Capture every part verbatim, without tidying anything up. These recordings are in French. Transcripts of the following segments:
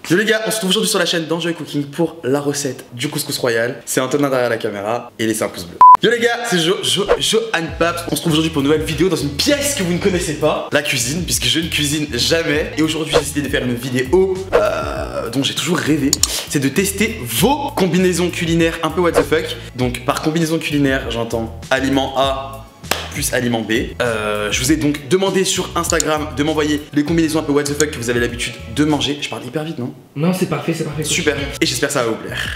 Yo les gars, on se retrouve aujourd'hui sur la chaîne d'Enjoy Cooking pour la recette du couscous royal. C'est Antonin derrière la caméra et laissez un pouce bleu. Yo les gars, c'est Jo, Jo, Johan Paps. On se retrouve aujourd'hui pour une nouvelle vidéo dans une pièce que vous ne connaissez pas, la cuisine, puisque je ne cuisine jamais. Et aujourd'hui j'ai décidé de faire une vidéo euh, dont j'ai toujours rêvé. C'est de tester vos combinaisons culinaires un peu what the fuck. Donc par combinaison culinaire, j'entends aliment A plus aliment B. Euh, je vous ai donc demandé sur Instagram de m'envoyer les combinaisons un peu what the fuck que vous avez l'habitude de manger. Je parle hyper vite, non? Non, c'est parfait, c'est parfait. Super. Et j'espère que ça va vous plaire.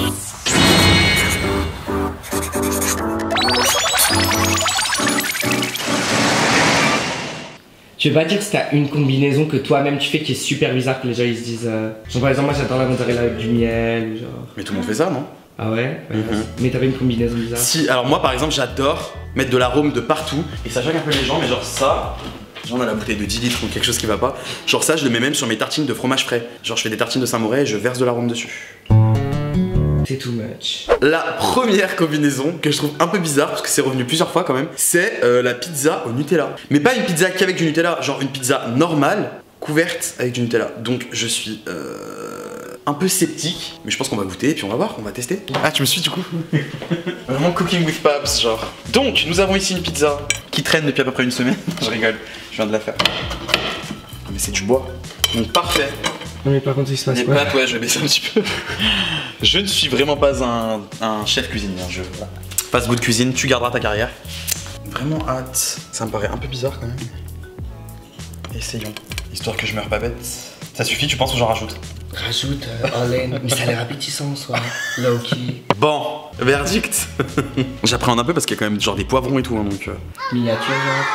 Je vais pas dire que t'as une combinaison que toi-même tu fais qui est super bizarre, que les gens ils se disent euh... genre par exemple moi j'adore la mozzarella avec du miel ou genre... Mais tout le monde fait ça, non? Ah ouais, ouais mm-hmm. Mais t'avais une combinaison bizarre? Si, alors moi par exemple j'adore mettre de l'arôme de partout. Et ça choque un peu les gens, mais genre ça, genre on a la bouteille de dix litres ou quelque chose qui va pas. Genre ça je le mets même sur mes tartines de fromage frais. Genre je fais des tartines de Saint-Moré et je verse de l'arôme dessus. C'est too much. La première combinaison que je trouve un peu bizarre, parce que c'est revenu plusieurs fois quand même, c'est euh, la pizza au Nutella. Mais pas une pizza qu'avec du Nutella, genre une pizza normale, couverte avec du Nutella. Donc je suis euh, un peu sceptique, mais je pense qu'on va goûter et puis on va voir, on va tester. Ah tu me suis du coup? Vraiment cooking with paps genre. Donc nous avons ici une pizza qui traîne depuis à peu près une semaine. Je rigole, je viens de la faire. Mais c'est du bois, donc parfait. Non mais par contre il se passe Les quoi? pâtes, ouais, je vais baisser un petit peu. Je ne suis vraiment pas un, un chef cuisinier. Je voilà. Fast food cuisine, tu garderas ta carrière. Vraiment hâte. Ça me paraît un peu bizarre quand même. Essayons. Histoire que je meure pas bête. Ça suffit, tu penses ou j'en rajoute? Rajoute euh, en laine, mais ça a l'air appétissant en soi. Low-key. Bon, verdict. J'appréhende un peu parce qu'il y a quand même genre des poivrons et tout, hein, donc. Euh... Miniature genre.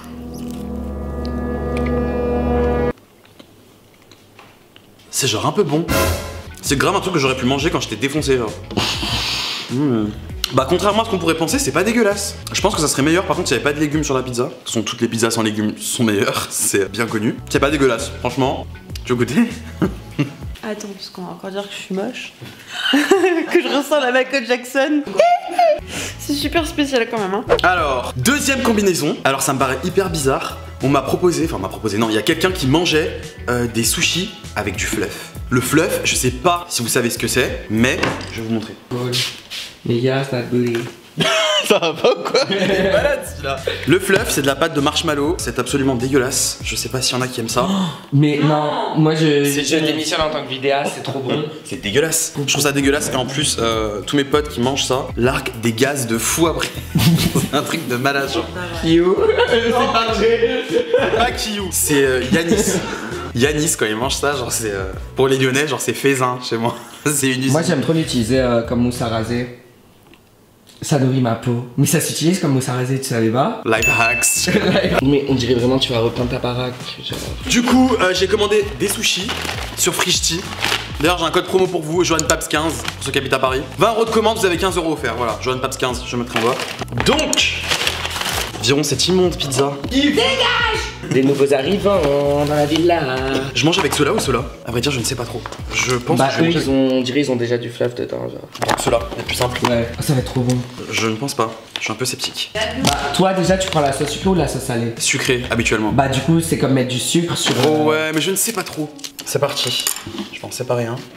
C'est genre un peu bon. C'est grave un truc que j'aurais pu manger quand j'étais défoncé genre. Mmh. Bah contrairement à ce qu'on pourrait penser, c'est pas dégueulasse. Je pense que ça serait meilleur par contre s'il n'y avait pas de légumes sur la pizza. De toute façon toutes les pizzas sans légumes sont meilleures, c'est bien connu. C'est pas dégueulasse, franchement. Tu veux goûter? Attends, parce qu'on va encore dire que je suis moche. Que je ressemble à Michael Jackson. C'est super spécial quand même hein. Alors, deuxième combinaison. Alors ça me paraît hyper bizarre. On m'a proposé, enfin on m'a proposé, non, il y a quelqu'un qui mangeait euh, des sushis avec du fluff. Le fluff, je sais pas si vous savez ce que c'est, mais je vais vous montrer. Cool. Les gars, ça bouille. Ça va pas ou quoi? Il est malade celui-là. Le fluff, c'est de la pâte de marshmallow. C'est absolument dégueulasse. Je sais pas s'il y en a qui aiment ça. Oh, mais non, moi je, je démissionne en tant que vidéaste, c'est trop bon. C'est dégueulasse. Je trouve ça dégueulasse et en plus, euh, tous mes potes qui mangent ça larguent des gaz de fou après. C'est un truc de malade genre. You. C'est pas vrai. Pas Kiyou. C'est euh, Yanis. Yanis quand il mange ça, genre c'est euh, pour les Lyonnais, genre c'est faisin chez moi. C'est une usine. Moi j'aime trop l'utiliser euh, comme mousse à raser. Ça nourrit ma peau. Mais ça s'utilise comme mousse à raser, tu savais pas? Life hacks. Mais on dirait vraiment que tu vas repeindre ta baraque. Genre. Du coup, euh, j'ai commandé des sushis sur Frishti. D'ailleurs, j'ai un code promo pour vous, Johan Paps quinze, pour ceux qui habitent à Paris. vingt euros de commande, vous avez quinze euros offerts. Voilà, Johan Paps quinze, je mettrai en bas. Donc, virons cette immonde pizza. Dégage! Des nouveaux arrivants dans la villa. Je mange avec cela ou cela? À vrai dire, je ne sais pas trop. Je pense bah, que je eux, vais ils ont, on dirait ils ont déjà du fluff dedans. Genre. Cela, c'est plus simple. Ouais, ça va être trop bon. Je ne pense pas. Je suis un peu sceptique. Bah, toi, déjà, tu prends la sauce sucrée ou la sauce salée? Sucré, habituellement. Bah, du coup, c'est comme mettre du sucre sur. Oh, ouais, mais je ne sais pas trop. C'est parti. Je vais en séparer un.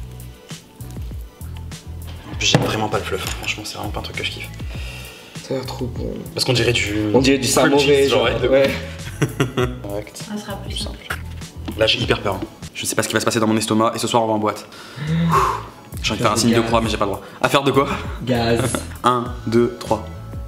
J'aime vraiment pas le fluff, franchement, c'est vraiment pas un truc que je kiffe. Ça a l'air trop bon. Parce qu'on dirait du. On dirait du Saint-Moré, genre. genre Ouais. Correct. Ça sera plus simple. Là, j'ai hyper peur. Hein. Je sais pas ce qui va se passer dans mon estomac et ce soir, on va en boîte. J'ai envie de faire un signe de croix, mais j'ai pas le droit. À faire de quoi? Gaz. un, deux, trois.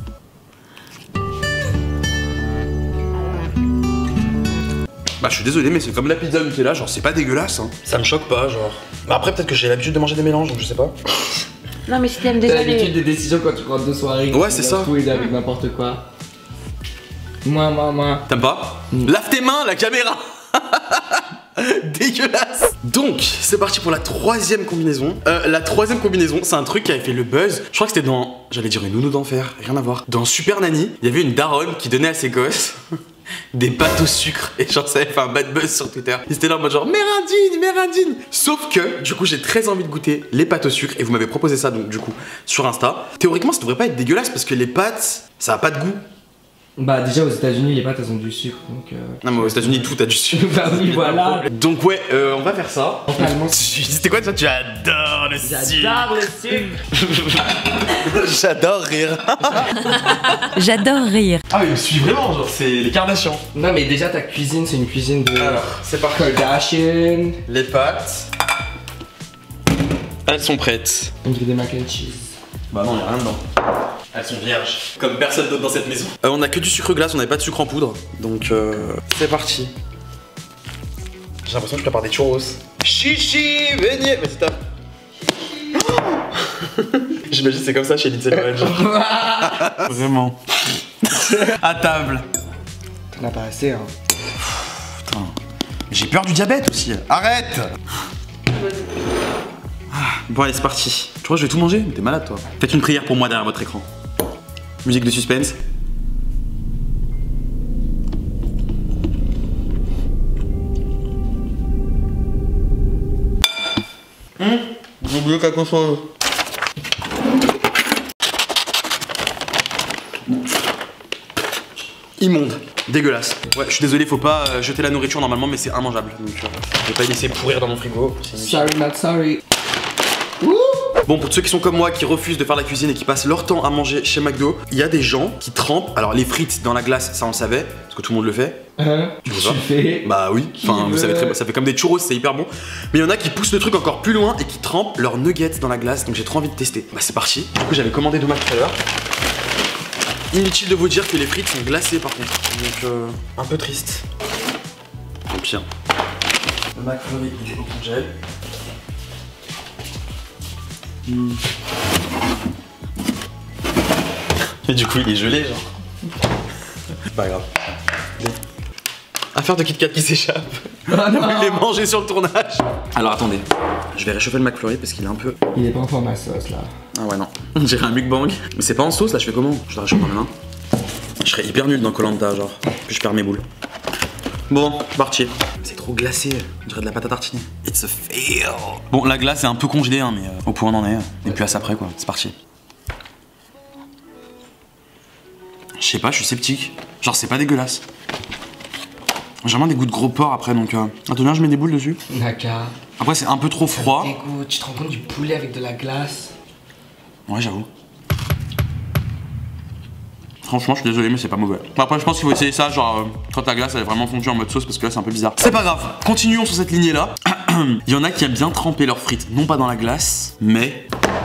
Bah je suis désolé mais c'est comme la pizza Nutella, genre c'est pas dégueulasse hein. Ça me choque pas genre. Bah après peut-être que j'ai l'habitude de manger des mélanges donc je sais pas. Non mais si t'aimes T'as déjà l'habitude les... des décisions quand tu rentres de soirée. Ouais c'est ça. Tout et avec n'importe quoi. Moi, moi, moi. T'aimes pas? mm. Lave tes mains, la caméra. Dégueulasse. Donc c'est parti pour la troisième combinaison. euh, La troisième combinaison c'est un truc qui avait fait le buzz. Je crois que c'était dans, j'allais dire une nounou d'enfer, rien à voir. Dans Super Nanny, il y avait une daronne qui donnait à ses gosses des pâtes au sucre. Et genre ça avait fait un bad buzz sur Twitter. Ils étaient là en mode genre mérindine, mérindine. Sauf que du coup j'ai très envie de goûter les pâtes au sucre. Et vous m'avez proposé ça donc du coup sur Insta. Théoriquement ça devrait pas être dégueulasse parce que les pâtes ça a pas de goût. Bah déjà aux États-Unis les pâtes elles ont du sucre donc. Euh... Non mais aux États-Unis tout a du sucre. Bah oui voilà. Donc ouais, euh, on va faire ça. Totalement. C'était quoi ça? Tu adores le sucre. J'adore le sucre. J'adore rire. J'adore rire. Ah mais il me suit vraiment, genre c'est les Kardashians. Non mais déjà ta cuisine c'est une cuisine de. Alors c'est parti. Kardashian. Les pâtes. Elles sont prêtes. On dirait des mac and cheese. Bah non, y'a rien dedans. Elles sont vierges. Comme personne d'autre dans cette maison. Euh, on a que du sucre glace, on n'avait pas de sucre en poudre. Donc euh, c'est parti. J'ai l'impression que je prépare des churros. Chichi, venez. Vas-y, tape. J'imagine c'est comme ça chez Lindsay Lohan. Vraiment. À table. T'en as pas assez hein. Putain. J'ai peur du diabète aussi. Arrête. Bon allez c'est parti. Tu crois que je vais tout manger? T'es malade toi. Faites une prière pour moi derrière votre écran. Musique de suspense. Hum, j'ai oublié quelque chose. Immonde, dégueulasse. Ouais, je suis désolé, faut pas euh, jeter la nourriture normalement, mais c'est immangeable. Donc euh, je vais pas y laisser pourrir dans mon frigo. Sorry not sorry. Bon, pour ceux qui sont comme moi, qui refusent de faire la cuisine et qui passent leur temps à manger chez McDo, il y a des gens qui trempent. Alors les frites dans la glace, ça on le savait, parce que tout le monde le fait. Hein? Tu Tu vois le fais? Bah oui, enfin vous veut... savez très ça fait comme des churros, c'est hyper bon. Mais il y en a qui poussent le truc encore plus loin et qui trempent leurs nuggets dans la glace, donc j'ai trop envie de tester. Bah c'est parti. Du coup j'avais commandé deux Mac tout à l'heure. Inutile de vous dire que les frites sont glacées par contre, donc euh, un peu triste. Tant pis. Le McFlurry il est au congèle. Mmh. Et du coup il est gelé genre. C'est pas grave. Affaire de Kit Kat qui s'échappe. Oh non. Il est mangé sur le tournage. Alors attendez, je vais réchauffer le McFlurry parce qu'il est un peu... Il est pas en format sauce là. Ah ouais non, on dirait un mukbang. Mais c'est pas en sauce là, je fais comment? Je la réchauffe dans mes mains. Je serais hyper nul dans Koh-Lanta genre. Puis je perds mes boules. Bon, parti. C'est trop glacé, on dirait de la pâte à tartiner. It's a fail. Bon, la glace est un peu congelée hein, mais euh, au point on en est. Et puis à ça après quoi, c'est parti. Je sais pas, je suis sceptique. Genre c'est pas dégueulasse. J'ai vraiment des goûts de gros porc après donc... Euh... Attends, je mets des boules dessus. Naka. Après c'est un peu trop froid. Dégoût, tu te rends compte du poulet avec de la glace? Ouais j'avoue. Franchement je suis désolé mais c'est pas mauvais. Après je pense qu'il faut essayer ça genre euh, quand la glace elle est vraiment fondue en mode sauce parce que là c'est un peu bizarre. C'est pas grave, continuons sur cette lignée là. Il y en a qui aiment bien tremper leurs frites, non pas dans la glace, mais...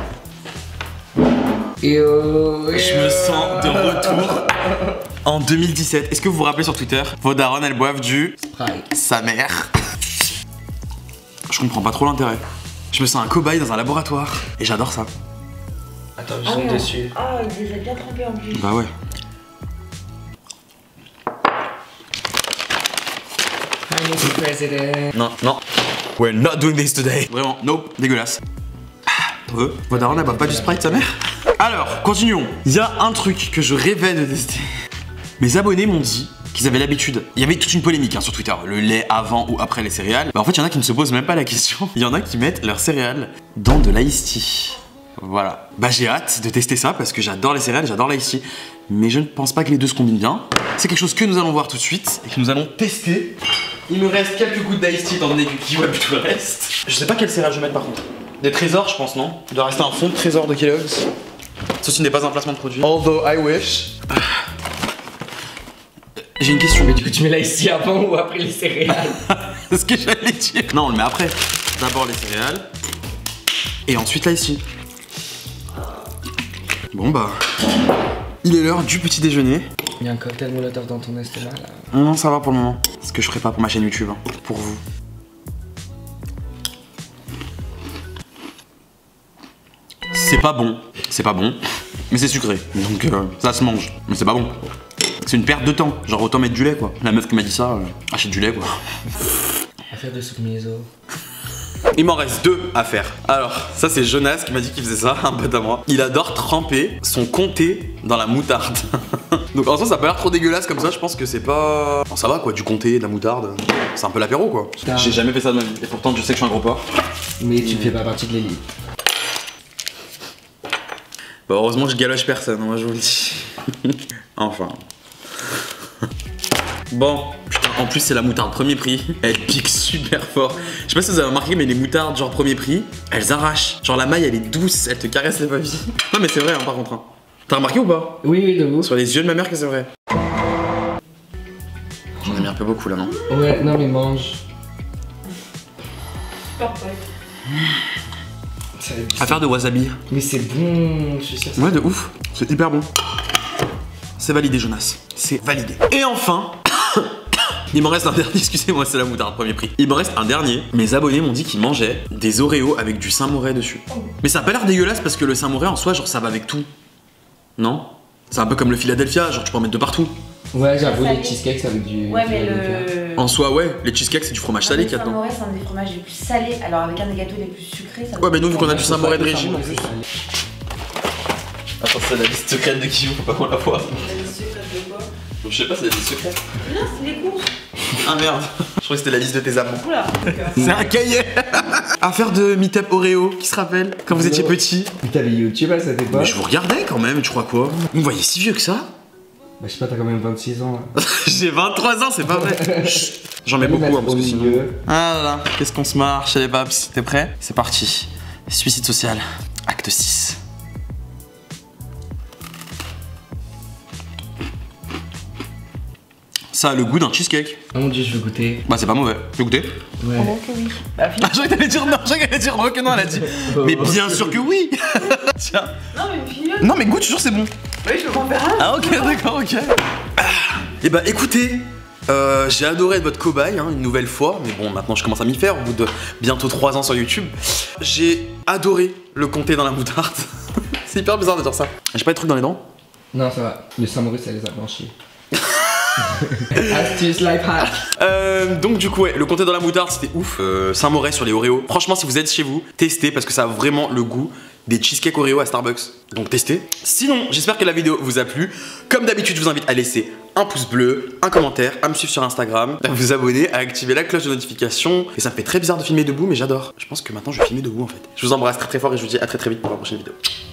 Et euh, et Je me sens de retour en deux mille dix-sept. Est-ce que vous vous rappelez sur Twitter, vos darons elles boivent du... Sprite. Sa mère. Je comprends pas trop l'intérêt. Je me sens un cobaye dans un laboratoire et j'adore ça. Attends, je zone dessus. Ah, il les a bien trempés en plus. Bah ouais. Hi, Mister President. Non, non. We're not doing this today. Vraiment, nope, dégueulasse. Euh, votre daronne elle boit pas du Sprite sa mère? Alors, continuons. Il y a un truc que je rêvais de tester. Mes abonnés m'ont dit qu'ils avaient l'habitude. Il y avait toute une polémique hein, sur Twitter. Le lait avant ou après les céréales. Bah en fait, il y en a qui ne se posent même pas la question. Il y en a qui mettent leurs céréales dans de l'ice tea. Voilà. Bah j'ai hâte de tester ça parce que j'adore les céréales, j'adore l'ice tea. Mais je ne pense pas que les deux se combinent bien. C'est quelque chose que nous allons voir tout de suite et que nous allons tester. Il me reste quelques gouttes d'ice tea étant donné que Guy web tout le reste. Je sais pas quelle céréale je vais mettre par contre. Des trésors je pense non? Il doit rester un fond de trésor de Kellogg's. Ceci n'est pas un placement de produit. Although I wish. J'ai une question. Mais du coup, tu mets là ici avant ou après les céréales? C'est ce que j'allais dire. Non, on le met après. D'abord les céréales. Et ensuite là ici. Bon bah. Il est l'heure du petit déjeuner. Il y a un cocktail molotov dans ton estomac là. Non, non, ça va pour le moment. Ce que je ferai pas pour ma chaîne YouTube. Hein. Pour vous. C'est pas bon. C'est pas bon. Mais c'est sucré. Donc euh, ça se mange. Mais c'est pas bon. C'est une perte de temps. Genre autant mettre du lait quoi. La meuf qui m'a dit ça, euh, achète du lait quoi. À faire de soupe miso. Il m'en reste deux à faire. Alors, ça c'est Jonas qui m'a dit qu'il faisait ça, un pote à moi. Il adore tremper son comté dans la moutarde. Donc en soi ça a pas l'air trop dégueulasse comme ça, je pense que c'est pas... Bon, ça va quoi, du comté, de la moutarde. C'est un peu l'apéro quoi. J'ai jamais fait ça de ma vie. Et pourtant je sais que je suis un gros porc. Mais tu ne fais pas partie de l'élite. Bah heureusement je galoche personne, moi je vous le dis. Enfin. Bon, putain, en plus c'est la moutarde premier prix. Elle pique super fort. Je sais pas si vous avez remarqué, mais les moutardes genre premier prix, elles arrachent. Genre la maille elle est douce, elle te caresse les papilles. Non mais c'est vrai hein, par contre. Hein. T'as remarqué ou pas? Oui, oui, de vous. Sur les yeux de ma mère que c'est vrai. J'en ai mis un peu beaucoup là, non? Ouais, non mais mange. Affaire de wasabi. Mais c'est bon, je suis sûr. Ouais, de ouf. C'est hyper bon. C'est validé, Jonas. C'est validé. Et enfin, il m'en reste un dernier. Excusez-moi, c'est la moutarde premier prix. Il m'en reste un dernier. Mes abonnés m'ont dit qu'ils mangeaient des Oreos avec du Saint-Moré dessus. Mais ça a pas l'air dégueulasse parce que le Saint-Moré en soi, genre ça va avec tout. Non? C'est un peu comme le Philadelphia, genre tu peux en mettre de partout. Ouais, j'avoue, les cheesecakes avec du. Ouais, du mais Philadelphia. le. En soi, ouais, les cheesecakes c'est du fromage salé qu'il y a dedans. Le Saint-Moré, c'est un des fromages les plus salés. Alors, avec un des gâteaux les plus sucrés, ça. Ouais, mais nous, vu qu'on a du Ouais, Saint-Moré de le régime en Saint-Moré, plus. c'est salé. Attends, c'est la liste secrète de Guillaume, faut pas qu'on la voit. La liste secrète de quoi? Je sais pas, c'est la liste secrète. Non, c'est les courses. Ah merde, je crois que c'était la liste de tes amants. Oula. C'est un cahier. Affaire de meet-up Oreo, qui se rappelle quand vous étiez petit. Mais t'avais YouTube à cette époque? Mais je vous regardais quand même, tu crois quoi? Vous me voyez si vieux que ça? Bah, je sais pas, t'as quand même vingt-six ans. Là. J'ai vingt-trois ans, c'est pas vrai. J'en mets beaucoup, hein, parce que sinon. Ah là là, qu'est-ce qu'on se marre chez les Babs. T'es prêt? C'est parti. Suicide social, acte six. Ça a le goût d'un cheesecake. Oh mon dieu, je veux goûter. Bah, c'est pas mauvais. Tu veux goûter? Ouais. Oh que oui. Ah, je croyais que t'allais dire non, je croyais que t'allais dire oh que non, elle a dit. Mais bien sûr que oui. Tiens. Non, mais fille. Non, mais goûte, toujours c'est bon. Oui, je peux en faire un. Ah, ok, d'accord, ok. Ah. Et bah, écoutez. Euh, j'ai adoré être votre cobaye hein, une nouvelle fois, mais bon maintenant je commence à m'y faire au bout de bientôt trois ans sur YouTube. J'ai adoré le comté dans la moutarde. C'est hyper bizarre de dire ça. J'ai pas de trucs dans les dents? Non, ça va. Le Saint-Moré, ça les a blanchis. Astuce life hack. Euh, donc du coup ouais, le comté dans la moutarde c'était ouf. euh, Saint-Moré sur les Oreos. Franchement si vous êtes chez vous, testez parce que ça a vraiment le goût des cheesecakes Oreo à Starbucks. Donc testez. Sinon j'espère que la vidéo vous a plu. Comme d'habitude je vous invite à laisser un pouce bleu, un commentaire, à me suivre sur Instagram, à vous abonner, à activer la cloche de notification. Et ça me fait très bizarre de filmer debout mais j'adore. Je pense que maintenant je vais filmer debout en fait. Je vous embrasse très très fort et je vous dis à très très vite pour la prochaine vidéo.